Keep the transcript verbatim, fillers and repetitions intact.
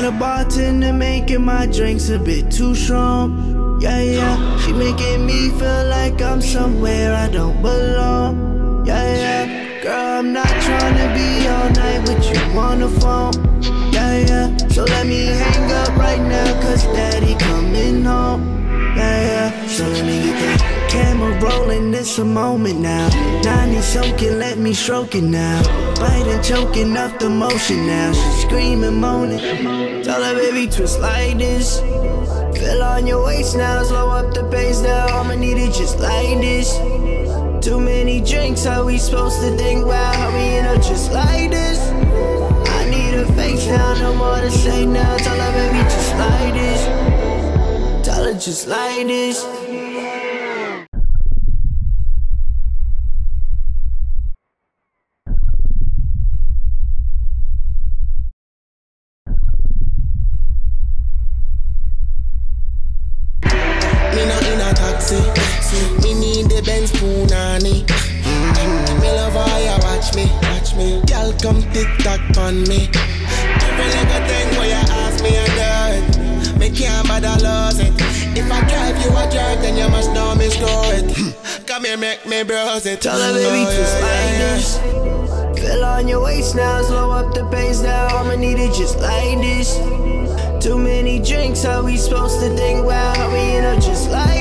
Got a bartender making my drinks a bit too strong. Yeah, yeah, she making me feel like I'm somewhere I don't belong. Yeah, yeah, girl, I'm not trying to be all night with you on the phone. Yeah, yeah, so let me hang up right now, cause daddy coming home. Yeah, yeah, so let me get that camera rolling, this a moment now. ninety soaking, let me stroke it now. Biting, choking up the motion now. She screaming, moaning. Tell her, baby, twist like this. Feel on your waist now, slow up the pace now. I'ma need it just like this. Too many drinks, how we supposed to think about how we end up just like this? I need a face now, no more to say now. Tell her, baby, just like this. Tell her just like this. Me not in a taxi, me need the Benz Punani. Mm-hmm. Me love how you watch me, watch me. Y'all come tick-tock on me. Every little thing where you ask me, I do it. Me can't bother lose it. If I drive you a drug, then you must know me score it. Come here, make me browse it. Tell her, baby, oh, just yeah, like yeah, this. yeah. Feel on your waist now, slow up the pace now. I'ma need it just like this. Too many drinks, how we supposed to think about how we end up just like